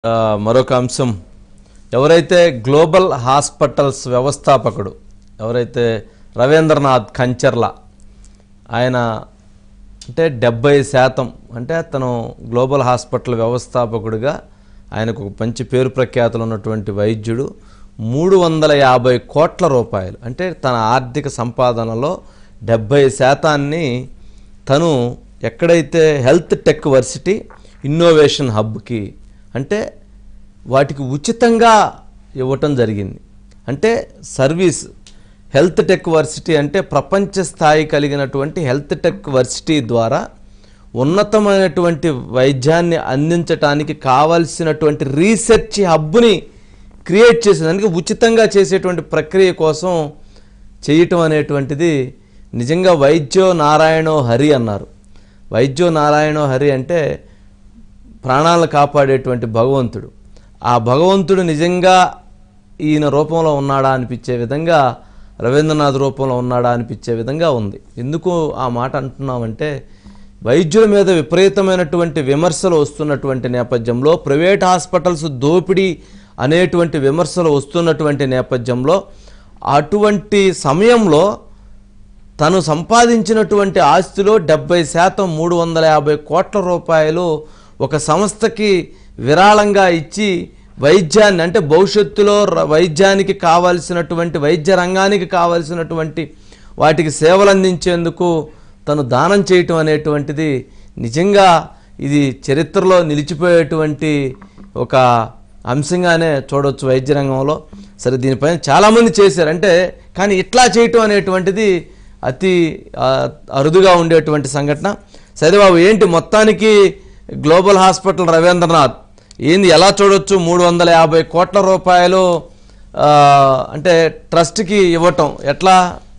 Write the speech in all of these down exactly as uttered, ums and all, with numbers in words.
ఆ, మరొక అంశం ఎవరైతే గ్లోబల్ హాస్పిటల్స్ వ్యవస్థాపకుడు ఎవరైతే రవీంద్రనాథ్ కంచర్ల ఆయన అంటే డెబ్బై శాతం అంటే తను గ్లోబల్ హాస్పిటల్ వ్యవస్థాపకుడిగా ఆయనకు ఒక మంచి పేరు ప్రఖ్యాతులు ఉన్నటువంటి వైద్యుడు మూడు వందల యాభై కోట్ల రూపాయలు అంటే తన ఆర్థిక సంపాదనలో డెబ్బై శాతాన్ని తను ఎక్కడైతే హెల్త్ టెక్ వర్సిటీ ఇన్నోవేషన్ హబ్కి అంటే వాటికి ఉచితంగా ఇవ్వటం జరిగింది. అంటే సర్వీస్ హెల్త్ టెక్ వర్సిటీ అంటే ప్రపంచ స్థాయి కలిగినటువంటి హెల్త్ టెక్ వర్సిటీ ద్వారా ఉన్నతమైనటువంటి వైద్యాన్ని అందించడానికి కావాల్సినటువంటి రీసెర్చ్ హబ్ని క్రియేట్ చేసేదానికి ఉచితంగా చేసేటువంటి ప్రక్రియ కోసం చేయటం అనేటువంటిది నిజంగా వైద్యో నారాయణో హరి అన్నారు. వైద్యో నారాయణో హరి అంటే ప్రాణాలను కాపాడేటువంటి భగవంతుడు. ఆ భగవంతుడు నిజంగా ఈయన రూపంలో ఉన్నాడా అనిపించే విధంగా రవీంద్రనాథ్ రూపంలో ఉన్నాడా అనిపించే విధంగా ఉంది. ఎందుకు ఆ మాట అంటున్నామంటే వైద్యుల మీద విపరీతమైనటువంటి విమర్శలు వస్తున్నటువంటి నేపథ్యంలో ప్రైవేట్ హాస్పిటల్స్ దోపిడీ అనేటువంటి విమర్శలు వస్తున్నటువంటి నేపథ్యంలో అటువంటి సమయంలో తను సంపాదించినటువంటి ఆస్తిలో డెబ్బై శాతం మూడు వందల యాభై కోట్ల రూపాయలు ఒక సంస్థకి విరాళంగా ఇచ్చి వైద్యాన్ని అంటే భవిష్యత్తులో వైద్యానికి కావాల్సినటువంటి వైద్య రంగానికి కావాల్సినటువంటి వాటికి సేవలు అందించేందుకు తను దానం చేయటం అనేటువంటిది నిజంగా ఇది చరిత్రలో నిలిచిపోయేటువంటి ఒక అంశంగానే చూడవచ్చు వైద్య రంగంలో. సరే దీనిపైన చాలామంది చేశారు అంటే కానీ ఇట్లా చేయటం అనేటువంటిది అతి అరుదుగా ఉండేటువంటి సంఘటన. సరే బాబు ఏంటి మొత్తానికి గ్లోబల్ హాస్పిటల్ రవీంద్రనాథ్ ఏంది ఎలా చూడొచ్చు మూడు వందల యాభై కోట్ల రూపాయలు అంటే ట్రస్ట్కి ఇవ్వటం ఎట్లా?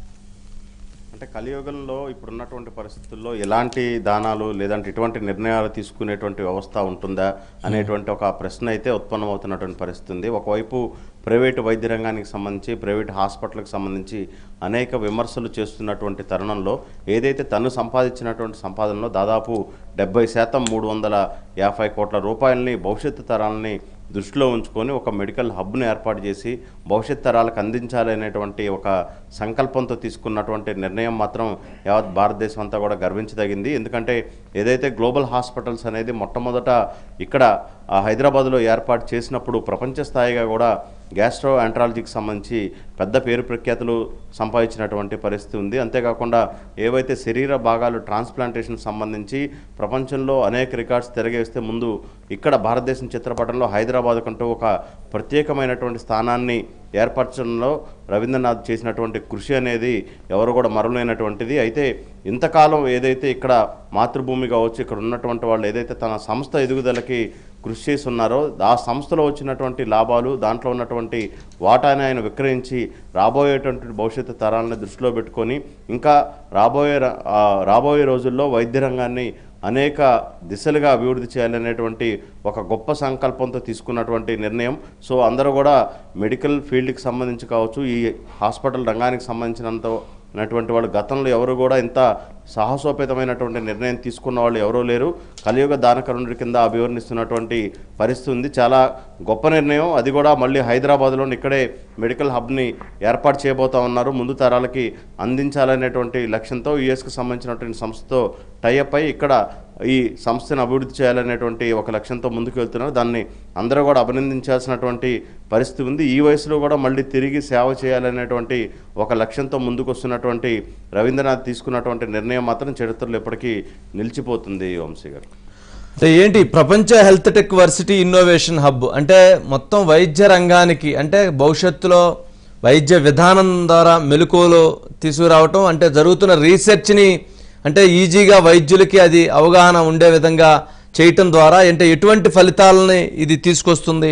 అంటే కలియుగంలో ఇప్పుడున్నటువంటి పరిస్థితుల్లో ఎలాంటి దానాలు లేదంటే ఇటువంటి నిర్ణయాలు తీసుకునేటువంటి వ్యవస్థ ఉంటుందా అనేటువంటి ఒక ప్రశ్న అయితే ఉత్పన్నమవుతున్నటువంటి పరిస్థితి ఉంది. ఒకవైపు ప్రైవేటు వైద్య రంగానికి సంబంధించి ప్రైవేట్ హాస్పిటల్కి సంబంధించి అనేక విమర్శలు చేస్తున్నటువంటి తరుణంలో ఏదైతే తను సంపాదించినటువంటి సంపాదనలో దాదాపు డెబ్బై శాతం మూడు వందల యాభై కోట్ల రూపాయలని భవిష్యత్తు తరాలని దృష్టిలో ఉంచుకొని ఒక మెడికల్ హబ్ను ఏర్పాటు చేసి భవిష్యత్ తరాలకు అందించాలనేటువంటి ఒక సంకల్పంతో తీసుకున్నటువంటి నిర్ణయం మాత్రం యావత్ భారతదేశం అంతా కూడా గర్వించదగింది. ఎందుకంటే ఏదైతే గ్లోబల్ హాస్పిటల్స్ అనేది మొట్టమొదట ఇక్కడ హైదరాబాద్లో ఏర్పాటు చేసినప్పుడు ప్రపంచ స్థాయిగా కూడా గ్యాస్ట్రో ఎంట్రాలజీకి సంబంధించి పెద్ద పేరు ప్రఖ్యాతులు సంపాదించినటువంటి పరిస్థితి ఉంది. అంతేకాకుండా ఏవైతే శరీర భాగాలు ట్రాన్స్ప్లాంటేషన్ సంబంధించి ప్రపంచంలో అనేక రికార్డ్స్ తిరగేస్తే ముందు ఇక్కడ భారతదేశం చిత్రపటంలో హైదరాబాద్ కంటూ ఒక ప్రత్యేకమైనటువంటి స్థానాన్ని ఏర్పరచడంలో రవీంద్రనాథ్ చేసినటువంటి కృషి అనేది ఎవరు కూడా మరవలేనటువంటిది. అయితే ఇంతకాలం ఏదైతే ఇక్కడ మాతృభూమి కావచ్చు ఇక్కడ ఉన్నటువంటి వాళ్ళు ఏదైతే తన సంస్థ ఎదుగుదలకి కృషి చేసి ఉన్నారో ఆ సంస్థలో వచ్చినటువంటి లాభాలు దాంట్లో ఉన్నటువంటి వాటాని ఆయన విక్రయించి రాబోయేటువంటి భవిష్యత్తు తరాలను దృష్టిలో పెట్టుకొని ఇంకా రాబోయే రాబోయే రోజుల్లో వైద్య రంగాన్ని అనేక దిశలుగా అభివృద్ధి చేయాలనేటువంటి ఒక గొప్ప సంకల్పంతో తీసుకున్నటువంటి నిర్ణయం. సో అందరూ కూడా మెడికల్ ఫీల్డ్కి సంబంధించి కావచ్చు ఈ హాస్పిటల్ రంగానికి సంబంధించినంత అటువంటి వాళ్ళు గతంలో ఎవరు కూడా ఇంత సాహసోపేతమైనటువంటి నిర్ణయం తీసుకున్న వాళ్ళు ఎవరూ లేరు. కలియుగ దానకరుణుడి కింద అభివర్ణిస్తున్నటువంటి పరిస్థితి ఉంది. చాలా గొప్ప నిర్ణయం. అది కూడా మళ్ళీ హైదరాబాద్లో ఇక్కడే మెడికల్ హబ్ని ఏర్పాటు చేయబోతా ఉన్నారు. ముందు తరాలకి అందించాలనేటువంటి లక్ష్యంతో యుఎస్కి సంబంధించినటువంటి సంస్థతో టైఅప్ అయి ఇక్కడ ఈ సంస్థను అభివృద్ధి చేయాలనేటువంటి ఒక లక్ష్యంతో ముందుకు వెళ్తున్నారు. దాన్ని అందరూ కూడా అభినందించాల్సినటువంటి పరిస్థితి ఉంది. ఈ వయసులో కూడా మళ్ళీ తిరిగి సేవ చేయాలనేటువంటి ఒక లక్ష్యంతో ముందుకు వస్తున్నటువంటి రవీంద్రనాథ్ తీసుకున్నటువంటి నిర్ణయం మాత్రం చరిత్రలో ఎప్పటికీ నిలిచిపోతుంది. వంశీ గారు అంటే ఏంటి ప్రపంచ health tech varsity innovation hub అంటే మొత్తం వైద్య రంగానికి అంటే భవిష్యత్తులో వైద్య విధానం ద్వారా మెలకువలు తీసుకురావటం అంటే జరుగుతున్న రీసెర్చ్ని అంటే ఈజీగా వైద్యులకి అది అవగాహన ఉండే విధంగా చేయటం ద్వారా అంటే ఎటువంటి ఫలితాలని ఇది తీసుకొస్తుంది?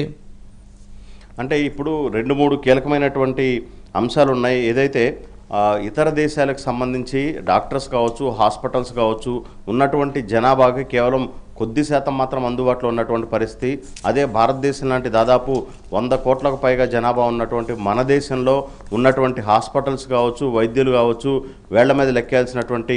అంటే ఇప్పుడు రెండు మూడు కీలకమైనటువంటి అంశాలు ఉన్నాయి. ఏదైతే ఇతర దేశాలకు సంబంధించి డాక్టర్స్ కావచ్చు హాస్పిటల్స్ కావచ్చు ఉన్నటువంటి జనాభాకి కేవలం కొద్ది శాతం మాత్రం అందుబాటులో ఉన్నటువంటి పరిస్థితి. అదే భారతదేశం లాంటి దాదాపు వంద కోట్లకు పైగా జనాభా ఉన్నటువంటి మన దేశంలో ఉన్నటువంటి హాస్పిటల్స్ కావచ్చు వైద్యులు కావచ్చు వేళ్ల మీద లెక్కాల్సినటువంటి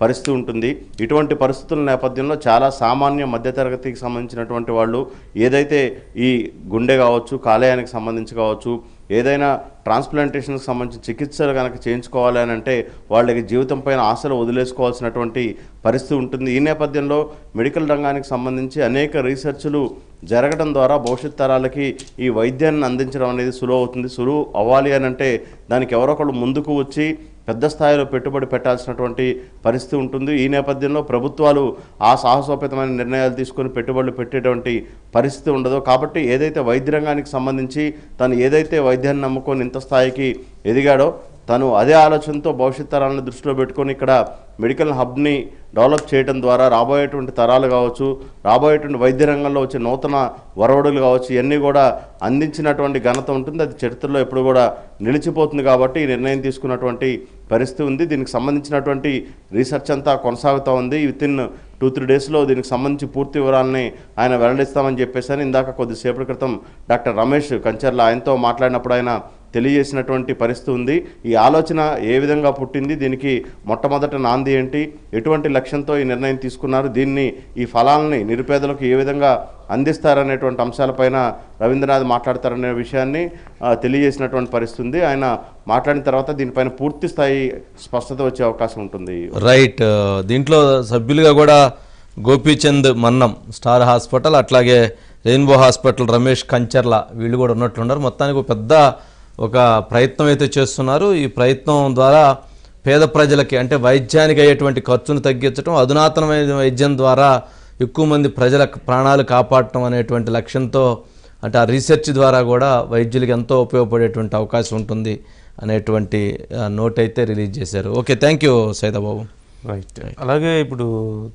పరిస్థితి ఉంటుంది. ఇటువంటి పరిస్థితుల నేపథ్యంలో చాలా సామాన్య మధ్యతరగతికి సంబంధించినటువంటి వాళ్ళు ఏదైతే ఈ గుండె కావచ్చు, కాలేయానికి సంబంధించి కావచ్చు, ఏదైనా ట్రాన్స్ప్లాంటేషన్కి సంబంధించిన చికిత్సలు కనుక చేయించుకోవాలి అని అంటే వాళ్ళకి జీవితం పైన ఆశలు వదిలేసుకోవాల్సినటువంటి పరిస్థితి ఉంటుంది. ఈ నేపథ్యంలో మెడికల్ రంగానికి సంబంధించి అనేక రీసెర్చ్లు జరగడం ద్వారా భవిష్యత్ తరాలకి ఈ వైద్యాన్ని అందించడం అనేది సులువు అవుతుంది. సులువు అవ్వాలి అని అంటే దానికి ఎవరో ఒకళ్ళు ముందుకు వచ్చి పెద్ద స్థాయిలో పెట్టుబడి పెట్టాల్సినటువంటి పరిస్థితి ఉంటుంది. ఈ నేపథ్యంలో ప్రభుత్వాలు ఆ సాహసోపేతమైన నిర్ణయాలు తీసుకొని పెట్టుబడులు పెట్టేటువంటి పరిస్థితి ఉండదు. కాబట్టి ఏదైతే వైద్య రంగానికి సంబంధించి తను ఏదైతే వైద్యాన్ని నమ్ముకొని ఇంత స్థాయికి ఎదిగాడో తను అదే ఆలోచనతో భవిష్యత్ తరాలను దృష్టిలో పెట్టుకొని ఇక్కడ మెడికల్ హబ్ని డెవలప్ చేయడం ద్వారా రాబోయేటువంటి తరాలు కావచ్చు, రాబోయేటువంటి వైద్య రంగంలో వచ్చే నూతన వరవడులు కావచ్చు, ఇవన్నీ కూడా అందించినటువంటి ఘనత ఉంటుంది. అది చరిత్రలో ఎప్పుడు కూడా నిలిచిపోతుంది. కాబట్టి ఈ నిర్ణయం తీసుకున్నటువంటి పరిస్థితి ఉంది. దీనికి సంబంధించినటువంటి రీసెర్చ్ అంతా కొనసాగుతూ ఉంది. విత్ ఇన్ టూ త్రీ డేస్లో దీనికి సంబంధించి పూర్తి వివరాలని ఆయన వెల్లడిస్తామని చెప్పేసి ఇందాక కొద్దిసేపటి క్రితం డాక్టర్ రమేష్ కంచర్ల ఆయనతో మాట్లాడినప్పుడు ఆయన తెలియజేసినటువంటి పరిస్థితి ఉంది. ఈ ఆలోచన ఏ విధంగా పుట్టింది, దీనికి మొట్టమొదట నాంది ఏంటి, ఎటువంటి లక్ష్యంతో ఈ నిర్ణయం తీసుకున్నారు, దీన్ని ఈ ఫలాలని నిరుపేదలకు ఏ విధంగా అందిస్తారనేటువంటి అంశాలపైన రవీంద్రనాథ్ మాట్లాడతారనే విషయాన్ని తెలియజేసినటువంటి పరిస్థితి ఉంది. ఆయన మాట్లాడిన తర్వాత దీనిపైన పూర్తి స్థాయి స్పష్టత వచ్చే అవకాశం ఉంటుంది. రైట్. దీంట్లో సభ్యులుగా కూడా గోపీచంద్ మన్నం స్టార్ హాస్పిటల్, అట్లాగే రెయిన్బో హాస్పిటల్ రమేష్ కంచర్ల వీళ్ళు కూడా ఉన్నట్లున్నారు. మొత్తానికి ఒక పెద్ద ఒక ప్రయత్నం అయితే చేస్తున్నారు. ఈ ప్రయత్నం ద్వారా పేద ప్రజలకి అంటే వైద్యానికి అయ్యేటువంటి ఖర్చును తగ్గించడం, అధునాతనమైన వైద్యం ద్వారా ఎక్కువ మంది ప్రజల ప్రాణాలు కాపాడటం అనేటువంటి లక్ష్యంతో అంటే ఆ రీసెర్చ్ ద్వారా కూడా వైద్యులకు ఎంతో ఉపయోగపడేటువంటి అవకాశం ఉంటుంది అనేటువంటి నోట్ అయితే రిలీజ్ చేశారు. Okay, thank you Saidababu. Right. అలాగే ఇప్పుడు